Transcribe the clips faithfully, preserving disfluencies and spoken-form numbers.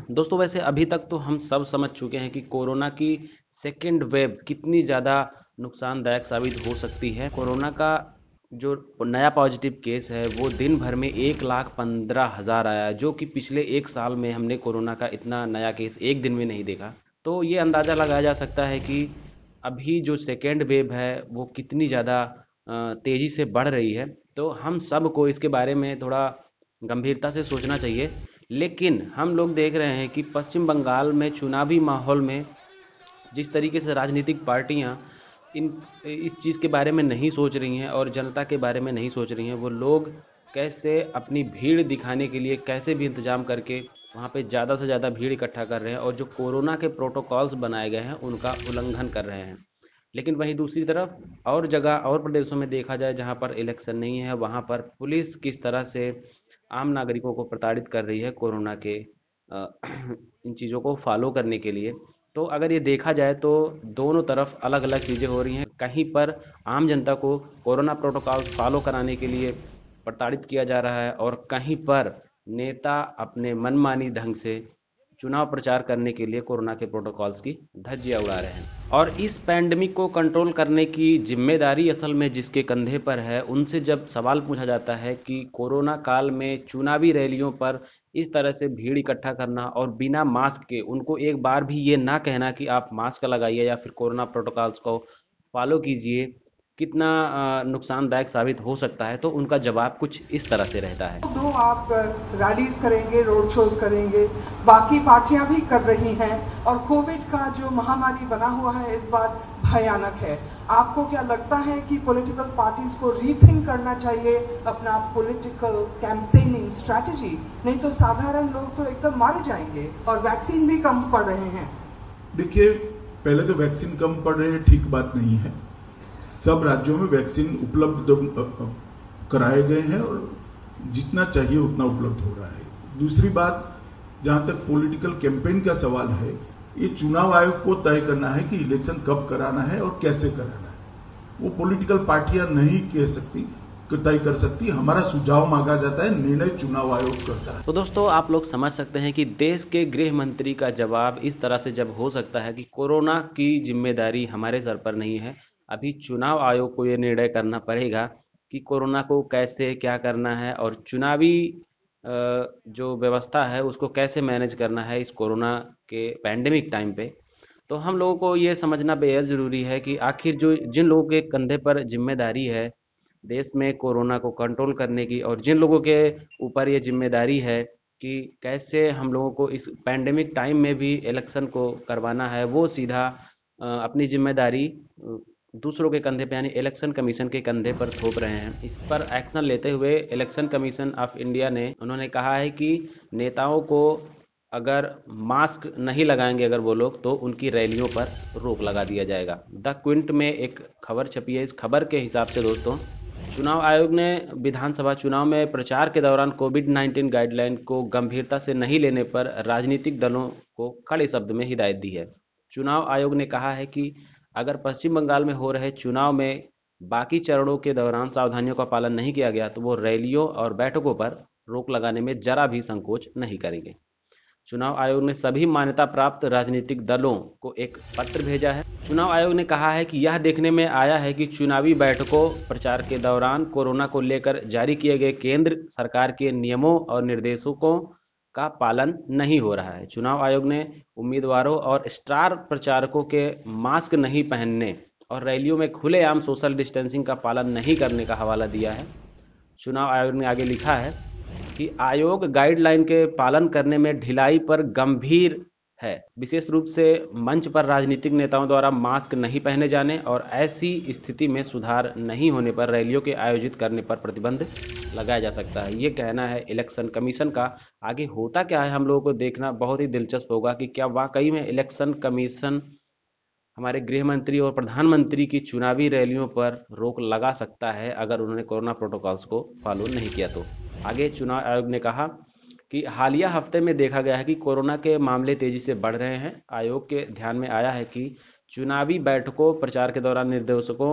दोस्तों वैसे अभी तक तो हम सब समझ चुके हैं कि कोरोना की सेकेंड वेव कितनी ज़्यादा नुकसानदायक साबित हो सकती है। कोरोना का जो नया पॉजिटिव केस है वो दिन भर में एक लाख पंद्रह हज़ार आया, जो कि पिछले एक साल में हमने कोरोना का इतना नया केस एक दिन में नहीं देखा। तो ये अंदाज़ा लगाया जा सकता है कि अभी जो सेकेंड वेव है वो कितनी ज़्यादा तेज़ी से बढ़ रही है। तो हम सब को इसके बारे में थोड़ा गंभीरता से सोचना चाहिए। लेकिन हम लोग देख रहे हैं कि पश्चिम बंगाल में चुनावी माहौल में जिस तरीके से राजनीतिक पार्टियां इन इस चीज़ के बारे में नहीं सोच रही हैं और जनता के बारे में नहीं सोच रही हैं, वो लोग कैसे अपनी भीड़ दिखाने के लिए कैसे भी इंतजाम करके वहाँ पे ज़्यादा से ज़्यादा भीड़ इकट्ठा कर रहे हैं और जो कोरोना के प्रोटोकॉल्स बनाए गए हैं उनका उल्लंघन कर रहे हैं। लेकिन वहीं दूसरी तरफ और जगह और प्रदेशों में देखा जाए जहाँ पर इलेक्शन नहीं है, वहाँ पर पुलिस किस तरह से आम नागरिकों को प्रताड़ित कर रही है कोरोना के अ, इन चीज़ों को फॉलो करने के लिए। तो अगर ये देखा जाए तो दोनों तरफ अलग अलग चीज़ें हो रही हैं। कहीं पर आम जनता को कोरोना प्रोटोकॉल्स फॉलो कराने के लिए प्रताड़ित किया जा रहा है और कहीं पर नेता अपने मनमानी ढंग से चुनाव प्रचार करने के लिए कोरोना के प्रोटोकॉल्स की धज्जियां उड़ा रहे हैं। और इस पैंडमिक को कंट्रोल करने की जिम्मेदारी असल में जिसके कंधे पर है, उनसे जब सवाल पूछा जाता है कि कोरोना काल में चुनावी रैलियों पर इस तरह से भीड़ इकट्ठा करना और बिना मास्क के उनको एक बार भी ये ना कहना कि आप मास्क लगाइए या फिर कोरोना प्रोटोकॉल्स को फॉलो कीजिए, कितना अ, नुकसानदायक साबित हो सकता है, तो उनका जवाब कुछ इस तरह से रहता है। दो आप रैलीज करेंगे, रोड शोज करेंगे, बाकी पार्टियां भी कर रही हैं और कोविड का जो महामारी बना हुआ है इस बार भयानक है। आपको क्या लगता है कि पॉलिटिकल पार्टीज को रीथिंक करना चाहिए अपना पॉलिटिकल कैंपेनिंग स्ट्रैटेजी? नहीं तो साधारण लोग तो एकदम मारे जाएंगे और वैक्सीन भी कम पड़ रहे हैं। देखिए, पहले तो वैक्सीन कम पड़ रहे हैं, ठीक बात नहीं है। सब राज्यों में वैक्सीन उपलब्ध कराए गए हैं और जितना चाहिए उतना उपलब्ध हो रहा है। दूसरी बात, जहां तक पॉलिटिकल कैंपेन का सवाल है, ये चुनाव आयोग को तय करना है कि इलेक्शन कब कराना है और कैसे कराना है। वो पॉलिटिकल पार्टियां नहीं कह सकती, तय कर सकती। हमारा सुझाव मांगा जाता है, निर्णय चुनाव आयोग करता है। तो दोस्तों आप लोग समझ सकते हैं कि देश के गृह मंत्री का जवाब इस तरह से जब हो सकता है कि कोरोना की जिम्मेदारी हमारे सर पर नहीं है, अभी चुनाव आयोग को ये निर्णय करना पड़ेगा कि कोरोना को कैसे क्या करना है और चुनावी अ, जो व्यवस्था है उसको कैसे मैनेज करना है इस कोरोना के पैंडेमिक टाइम पे। तो हम लोगों को ये समझना बेहद ज़रूरी है कि आखिर जो जिन लोगों के कंधे पर जिम्मेदारी है देश में कोरोना को कंट्रोल करने की, और जिन लोगों के ऊपर ये जिम्मेदारी है कि कैसे हम लोगों को इस पैंडेमिक टाइम में भी इलेक्शन को करवाना है, वो सीधा अ, अपनी जिम्मेदारी अ, दूसरों के कंधे पे यानी इलेक्शन कमीशन के कंधे पर थोप रहे हैं। इस पर एक्शन लेते हुए इलेक्शन कमीशन ऑफ इंडिया ने उन्होंने कहा है कि नेताओं को अगर मास्क नहीं लगाएंगे अगर वो लोग, तो उनकी रैलियों पर रोक लगा दिया जाएगा। द क्विंट में एक खबर छपी है। इस खबर के हिसाब से दोस्तों, चुनाव आयोग ने विधानसभा चुनाव में प्रचार के दौरान कोविड नाइन्टीन गाइडलाइन को गंभीरता से नहीं लेने पर राजनीतिक दलों को कड़े शब्द में हिदायत दी है। चुनाव आयोग ने कहा है कि अगर पश्चिम बंगाल में हो रहे चुनाव में बाकी चरणों के दौरान सावधानियों का पालन नहीं किया गया तो वो रैलियों और बैठकों पर रोक लगाने में जरा भी संकोच नहीं करेंगे। चुनाव आयोग ने सभी मान्यता प्राप्त राजनीतिक दलों को एक पत्र भेजा है। चुनाव आयोग ने कहा है कि यह देखने में आया है कि चुनावी बैठकों प्रचार के दौरान कोरोना को लेकर जारी किए गए केंद्र सरकार के नियमों और निर्देशों का पालन नहीं हो रहा है। चुनाव आयोग ने उम्मीदवारों और स्टार प्रचारकों के मास्क नहीं पहनने और रैलियों में खुलेआम सोशल डिस्टेंसिंग का पालन नहीं करने का हवाला दिया है। चुनाव आयोग ने आगे लिखा है कि आयोग गाइडलाइन के पालन करने में ढिलाई पर गंभीर है, विशेष रूप से मंच पर राजनीतिक नेताओं द्वारा मास्क नहीं पहने जाने और ऐसी स्थिति में सुधार नहीं होने पर रैलियों के आयोजित करने पर प्रतिबंध लगाया जा सकता है। ये कहना है इलेक्शन कमीशन का। आगे होता क्या है हम लोगों को देखना बहुत ही दिलचस्प होगा कि क्या वाकई में इलेक्शन कमीशन हमारे गृह मंत्री और प्रधानमंत्री की चुनावी रैलियों पर रोक लगा सकता है अगर उन्होंने कोरोना प्रोटोकॉल्स को फॉलो नहीं किया तो। आगे चुनाव आयोग ने कहा कि हालिया हफ्ते में देखा गया है कि कोरोना के मामले तेजी से बढ़ रहे हैं। आयोग के ध्यान में आया है कि चुनावी बैठकों प्रचार के दौरान निर्देशकों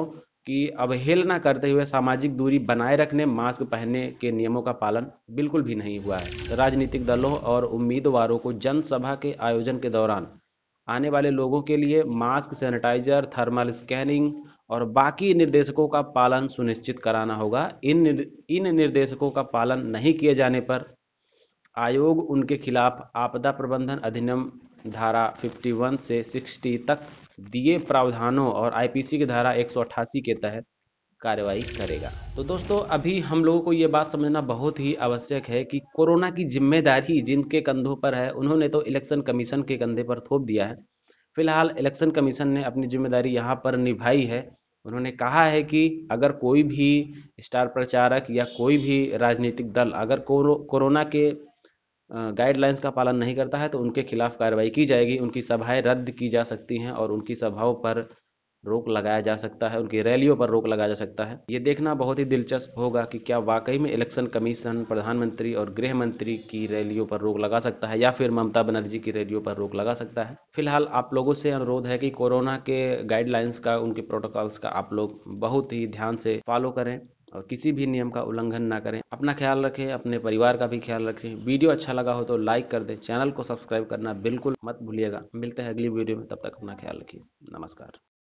कि अवहेलना करते हुए सामाजिक दूरी बनाए रखने, मास्क पहनने के नियमों का पालन बिल्कुल भी नहीं हुआ है। राजनीतिक दलों और उम्मीदवारों को जनसभा के आयोजन के दौरान आने वाले लोगों के लिए मास्क, सैनिटाइजर, थर्मल स्कैनिंग और बाकी निर्देशकों का पालन सुनिश्चित कराना होगा। इन इन निर्देशकों का पालन नहीं किए जाने पर आयोग उनके खिलाफ आपदा प्रबंधन अधिनियम धारा इक्यावन से साठ तक दिए प्रावधानों और आईपीसी की धारा एक सौ अट्ठासी के तहत कार्रवाई करेगा। तो दोस्तों, अभी हम लोगों को ये बात समझना बहुत ही आवश्यक है कि कोरोना की जिम्मेदारी जिनके कंधों पर है, उन्होंने तो इलेक्शन कमीशन के कंधे पर थोप दिया है। फिलहाल इलेक्शन कमीशन ने अपनी जिम्मेदारी यहाँ पर निभाई है। उन्होंने कहा है कि अगर कोई भी स्टार प्रचारक या कोई भी राजनीतिक दल अगर कोरोना के गाइडलाइंस का पालन नहीं करता है तो उनके खिलाफ कार्रवाई की जाएगी, उनकी सभाएं रद्द की जा सकती हैं और उनकी सभाओं पर रोक लगाया जा सकता है, उनकी रैलियों पर रोक लगाया जा सकता है। ये देखना बहुत ही दिलचस्प होगा कि क्या वाकई में इलेक्शन कमीशन प्रधानमंत्री और गृह मंत्री की रैलियों पर रोक लगा सकता है या फिर ममता बनर्जी की रैलियों पर रोक लगा सकता है। फिलहाल आप लोगों से अनुरोध है कि कोरोना के गाइडलाइंस का, उनके प्रोटोकॉल्स का आप लोग बहुत ही ध्यान से फॉलो करें और किसी भी नियम का उल्लंघन ना करें। अपना ख्याल रखें, अपने परिवार का भी ख्याल रखें। वीडियो अच्छा लगा हो तो लाइक कर दें, चैनल को सब्सक्राइब करना बिल्कुल मत भूलिएगा। मिलते हैं अगली वीडियो में, तब तक अपना ख्याल रखिए। नमस्कार।